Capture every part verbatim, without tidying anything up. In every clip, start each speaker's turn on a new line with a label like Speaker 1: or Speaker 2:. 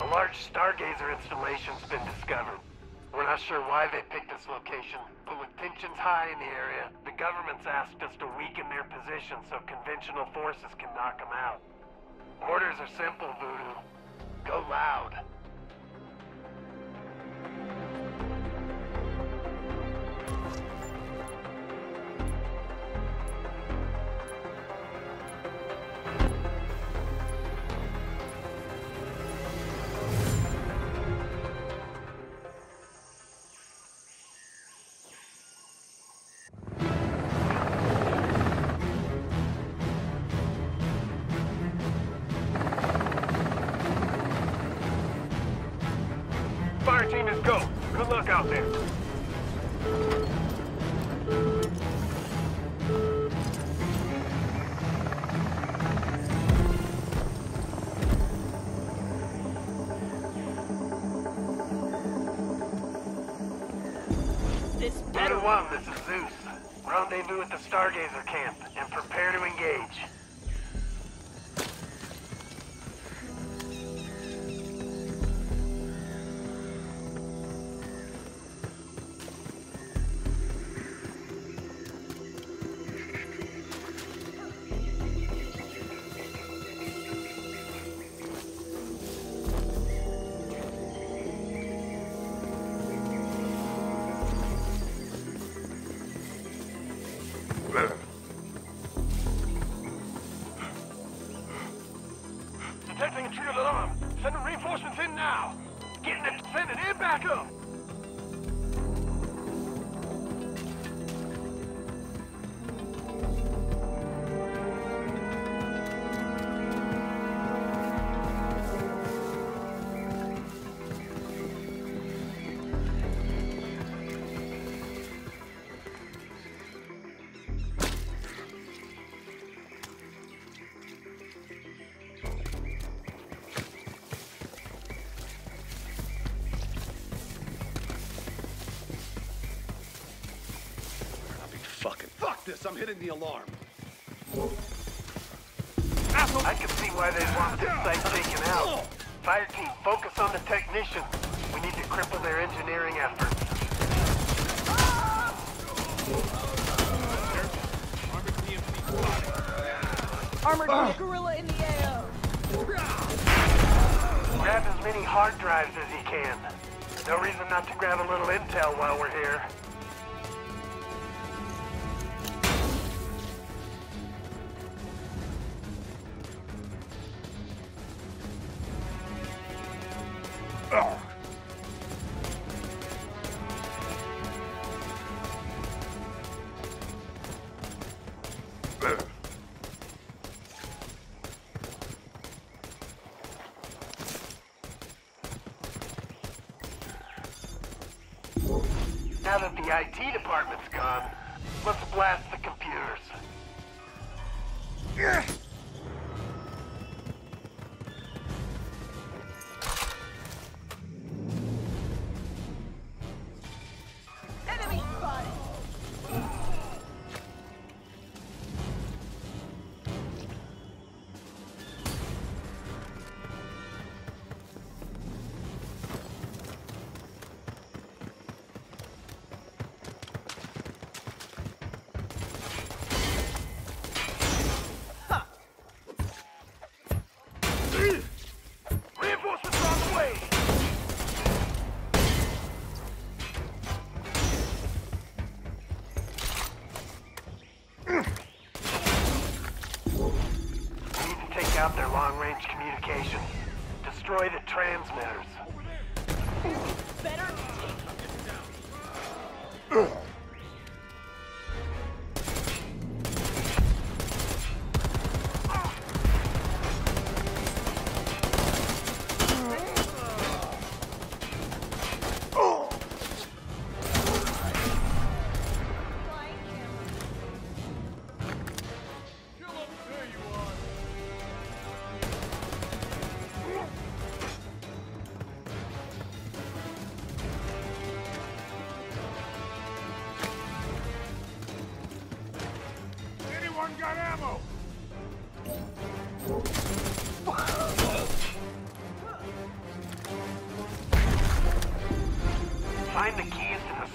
Speaker 1: large stargazer installation's been discovered. We're not sure why they picked this location, but with tensions high in the area, the government's asked us to weaken their position so conventional forces can knock them out. Orders are simple, Voodoo. Go loud.
Speaker 2: Fireteam is go. Good luck out there.
Speaker 1: This Voodoo one, this is Zeus. Rendezvous at the Stargazer camp and prepare to engage.
Speaker 2: Detecting a triggered alarm. Sending reinforcements in now. Getting it, sending in back up.
Speaker 3: Fucking fuck this! I'm hitting the alarm.
Speaker 1: I can see why they want this site taken out. Fireteam, focus on the technicians. We need to cripple their engineering efforts.
Speaker 4: Armored oh. gorilla in the air.
Speaker 1: Grab as many hard drives as you can. No reason not to grab a little intel while we're here.
Speaker 3: Oh.
Speaker 1: Now that the I T department's gone, let's blast the computers.
Speaker 3: Yeah.
Speaker 4: Enemy spotted.
Speaker 2: Reinforcements are on the way.
Speaker 1: We need to take out their long-range communication. Destroy the transmitters.
Speaker 4: Better
Speaker 2: Anyone got ammo?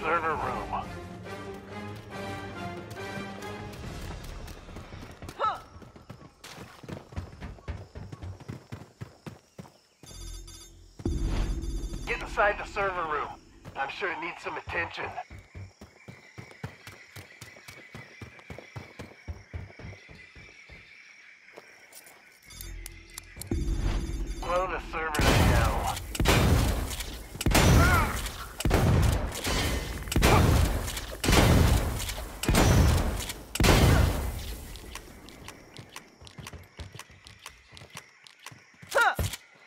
Speaker 1: server room.
Speaker 4: Huh.
Speaker 1: Get inside the server room. I'm sure it needs some attention. Blow the server to hell.
Speaker 4: Huh.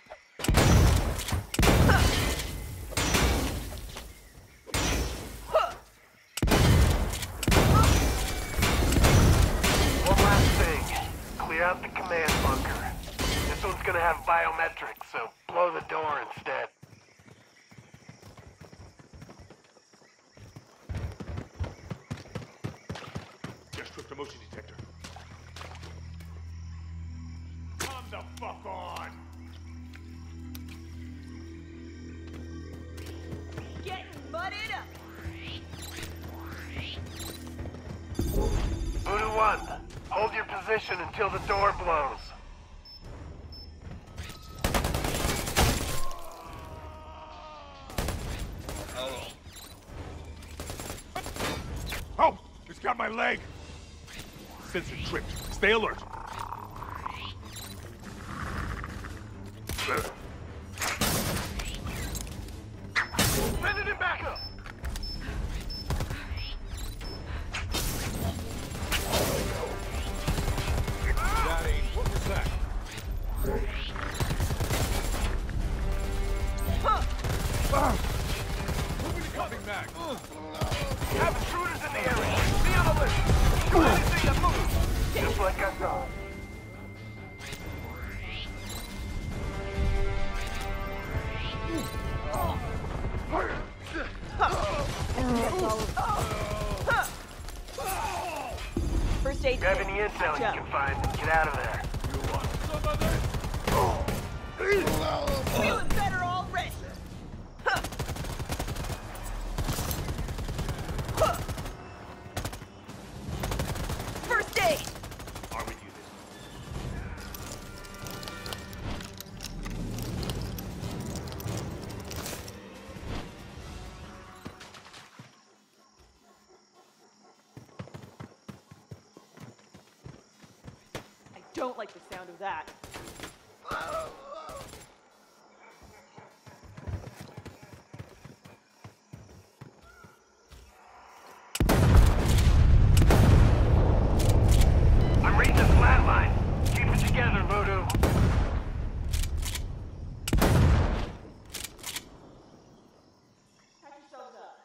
Speaker 1: One last thing. Clear out the command bunker. This one's gonna have biometrics, so blow the door instead.
Speaker 2: Just tripped a motion detector. Come the fuck on!
Speaker 4: Getting mudded up.
Speaker 1: Voodoo one, hold your position until the door blows.
Speaker 2: Oh! It's got my leg! Sensor tripped. Stay alert. Send it back up! Daddy, what was that?
Speaker 4: Huh.
Speaker 2: Ah! Moving to cuffing mag.
Speaker 1: We have intruders in the area. Be on the list. Shoot anything that moves. Just like I thought.
Speaker 4: First aid
Speaker 1: Grab
Speaker 4: kit.
Speaker 1: any intel
Speaker 4: Watch
Speaker 1: you
Speaker 4: out.
Speaker 1: can find and get out of there.
Speaker 4: Feeling better already. Huh. Huh. First aid.
Speaker 2: Are we using?
Speaker 4: I don't like the sound of that.
Speaker 1: I'm reading the flatline. Keep it together, Voodoo.
Speaker 4: Patch yourselves up.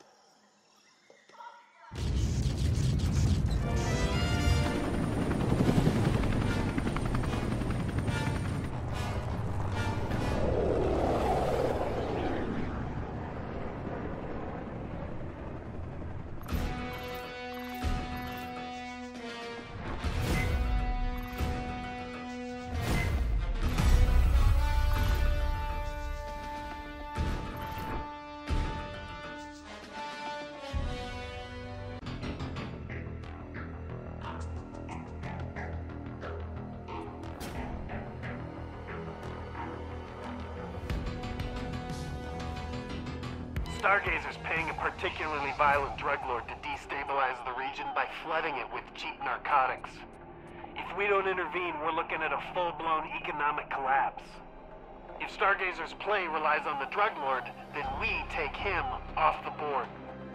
Speaker 1: Stargazer's paying a particularly violent drug lord to destabilize the region by flooding it with cheap narcotics. If we don't intervene, we're looking at a full-blown economic collapse. If Stargazer's play relies on the drug lord, then we take him off the board.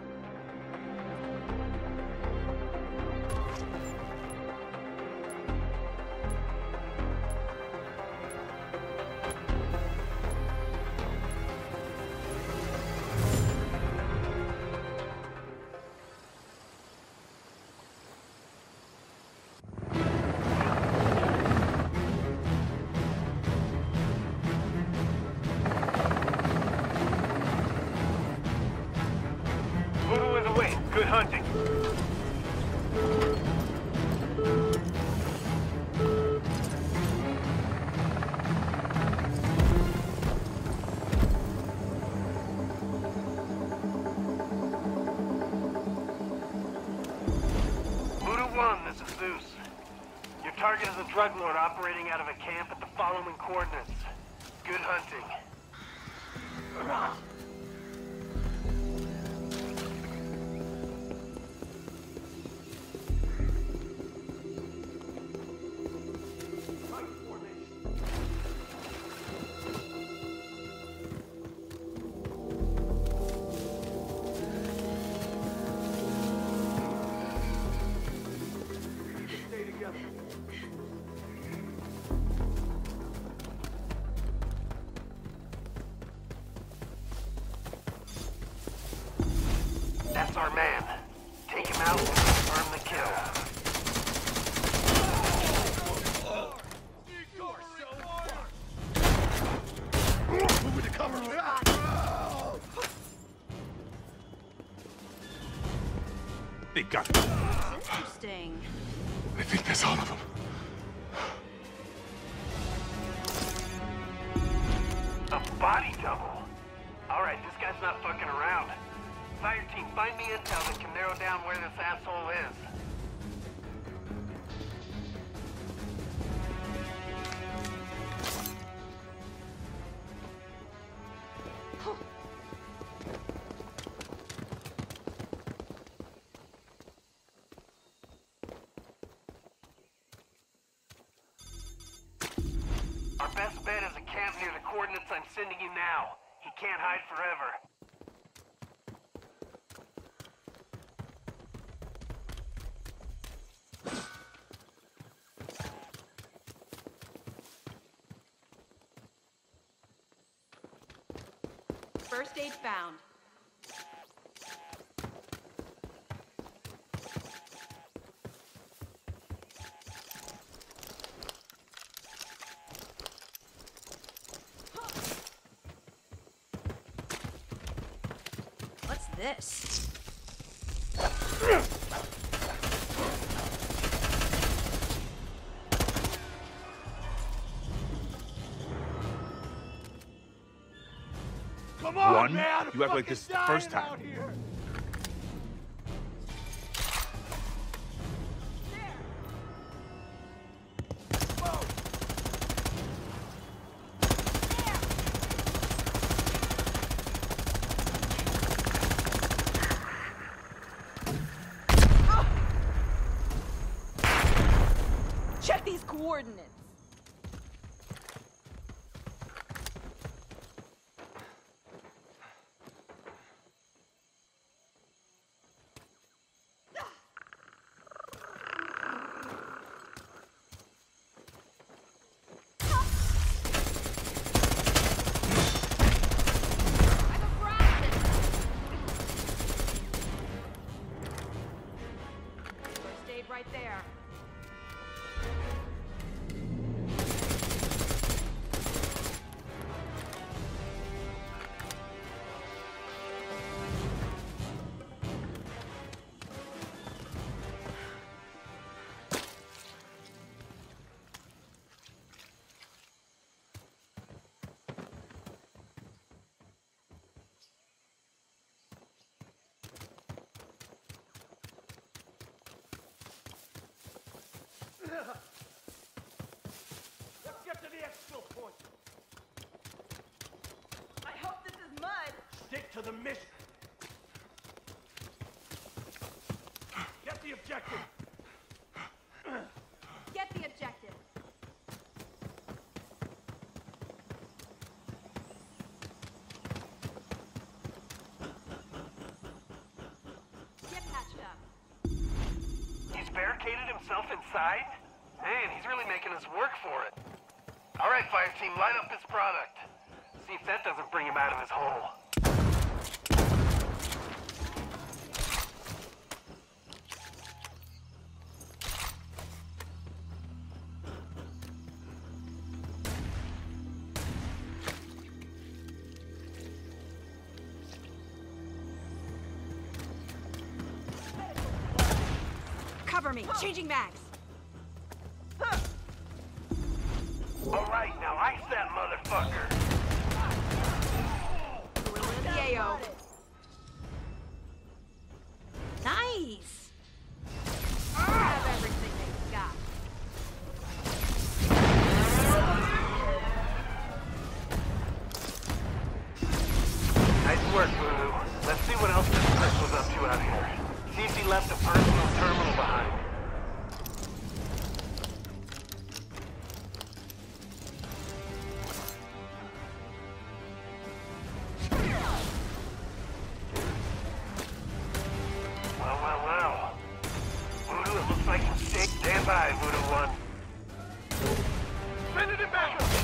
Speaker 1: Voodoo is away. Good hunting. target is a drug lord operating out of a camp at the following coordinates. Good hunting. That's our man. Take him out and confirm the kill.
Speaker 3: Move to cover.
Speaker 5: They got it.
Speaker 4: Interesting.
Speaker 5: I think that's all of them.
Speaker 1: A body double? Alright, this guy's not fucking around. Fireteam, find me intel that can narrow down where this asshole is. Our best bet is a camp near the coordinates I'm sending you now. He can't hide forever.
Speaker 4: First aid found. What's this?
Speaker 2: Come on,
Speaker 5: One,
Speaker 2: man!
Speaker 5: you act like this is the first time.
Speaker 2: Out here.
Speaker 4: Check these coordinates. Right there.
Speaker 2: Let's get to the exfil point.
Speaker 4: I hope this is mud.
Speaker 2: Stick to the mission. Get the objective.
Speaker 4: Get the objective. Get patched up.
Speaker 1: He's barricaded himself inside? Man, he's really making us work for it. All right, Fireteam, line up this product. See if that doesn't bring him out of his hole.
Speaker 4: Cover me. Changing mags.
Speaker 1: All right, now ice that motherfucker.
Speaker 4: The A O. Nice. Have everything they got.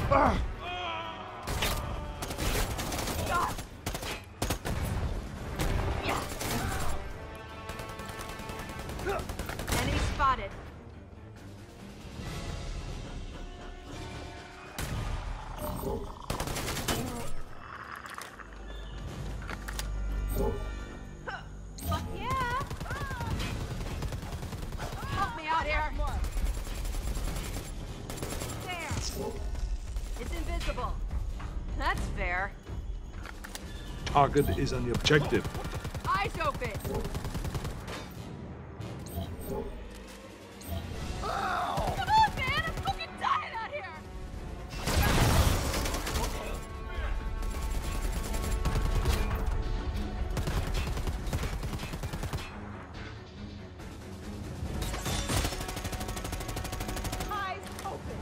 Speaker 4: Enemy spotted. Fuck yeah! Help me out here! There! It's invisible. That's fair.
Speaker 6: Target is on the objective.
Speaker 4: Eyes open! Come on, man! I'm fucking dying out here! Eyes open!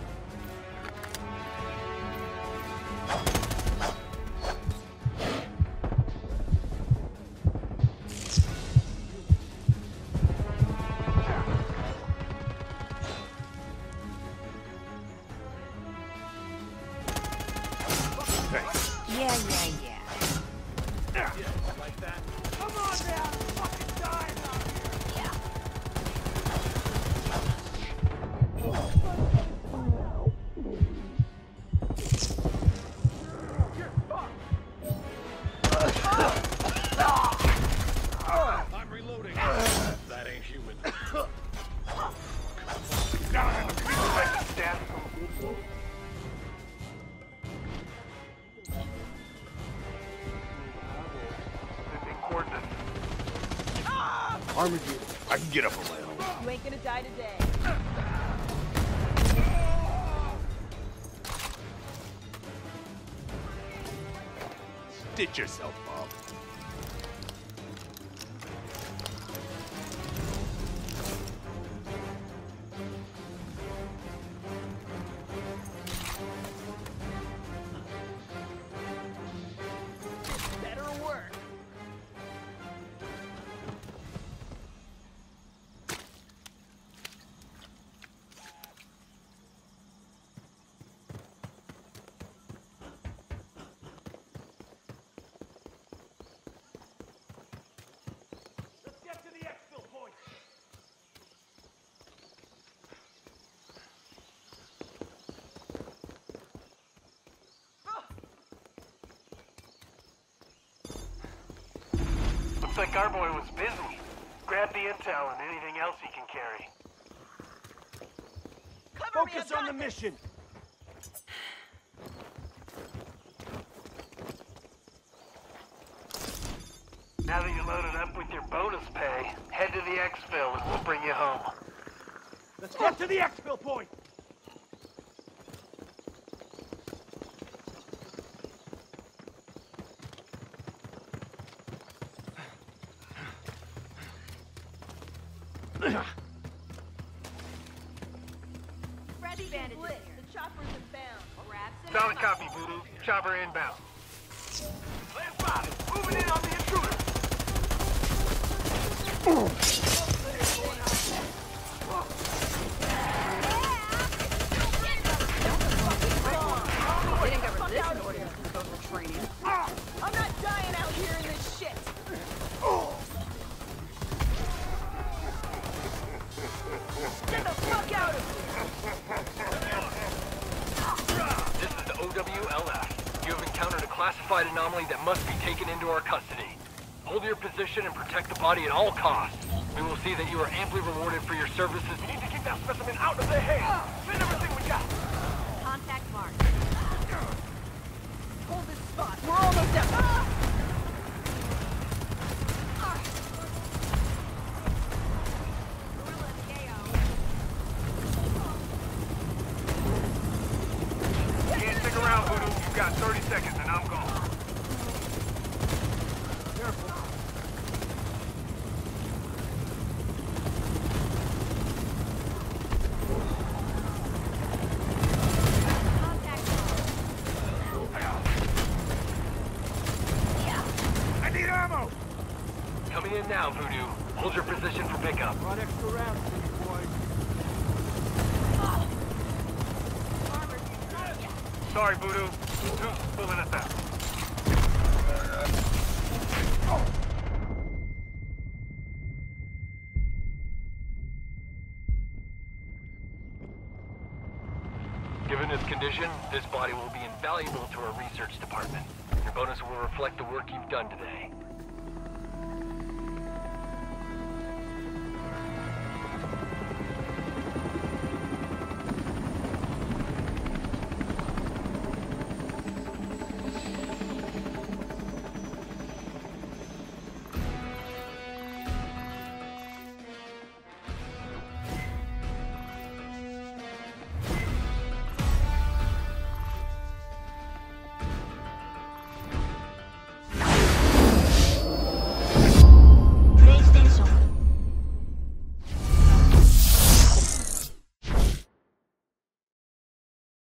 Speaker 4: Yeah, yeah, yeah.
Speaker 2: Like that. Come on, man! I'm fucking dying out here! I'm reloading. That ain't human.
Speaker 1: Stand. Sending coordinates.
Speaker 3: Armageddon. I can get up on my own.
Speaker 4: You ain't gonna die today.
Speaker 5: Stitch yourself, Bob.
Speaker 4: Better work.
Speaker 2: Let's get to the exfil point.
Speaker 1: Looks like our boy was busy. Grab the intel and anything else he can carry.
Speaker 4: Cover me,
Speaker 2: Focus
Speaker 4: I've
Speaker 2: on the
Speaker 4: got
Speaker 2: mission.
Speaker 1: Now that you're loaded up with your bonus pay, head to the exfil and we'll bring you home.
Speaker 2: Let's get to the exfil point.
Speaker 4: Fresh bandages here. The chopper's inbound. Grab some
Speaker 1: Solid
Speaker 4: ammo.
Speaker 1: copy, Voodoo. Chopper inbound.
Speaker 2: Land spotted. Moving in on the intruder.
Speaker 4: They didn't cover this in order to go for training. I'm not dying out here in this shit. Get the fuck out of here!
Speaker 7: This is the O W L F. You have encountered a classified anomaly that must be taken into our custody. Hold your position and protect the body at all costs. We will see that you are amply rewarded for your services.
Speaker 2: We need to keep that specimen out of their hands. Spend everything we got.
Speaker 4: Contact marked. Hold this spot. We're almost out. Ah! Gorilla in the A O.
Speaker 1: Can't stick around, Voodoo. You've got thirty seconds and I'm gone.
Speaker 4: Contact marked.
Speaker 2: I need ammo.
Speaker 7: Coming in now, Voodoo. Hold your position for pickup.
Speaker 2: Brought extra rounds for you, boys.
Speaker 4: Armored.
Speaker 1: Sorry, Voodoo. Who's pulling us out?
Speaker 7: Given its condition, this body will be invaluable to our research department. Your bonus will reflect the work you've done today.